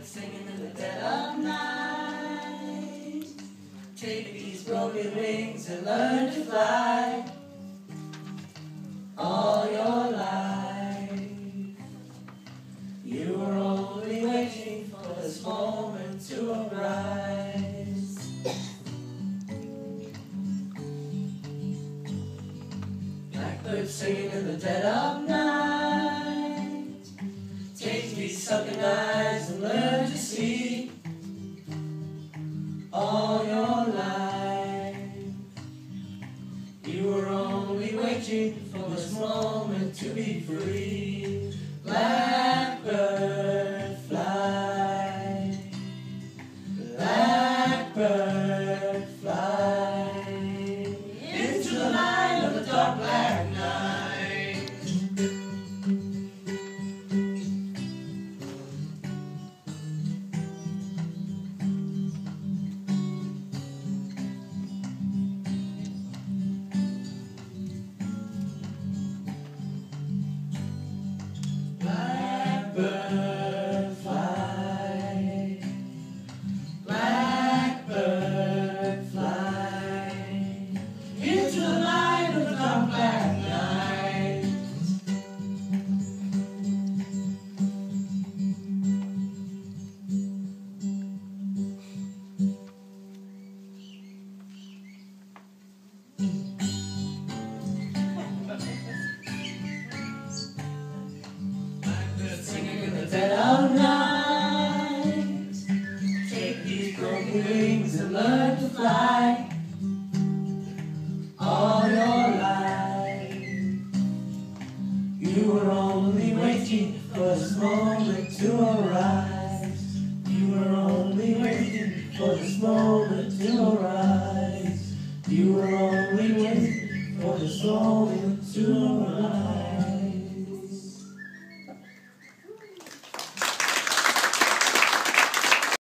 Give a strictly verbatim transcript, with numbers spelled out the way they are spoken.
Blackbird singing in the dead of night. Take these broken wings and learn to fly. All your life, you were only waiting for this moment to arise. Blackbird singing in the dead of night. Take these sunken eyes and learn to see. All your life, you were only waiting for this moment to be free. Blackbird fly, blackbird fly, into the light of the dark black night. Blackbird fly, blackbird fly, into the light of the dark black night. Singing in the dead of night. Take these broken wings and learn to fly. All your life, you were only waiting for this moment to arise. You were only waiting for this moment to arise. You were only waiting for this moment to arise.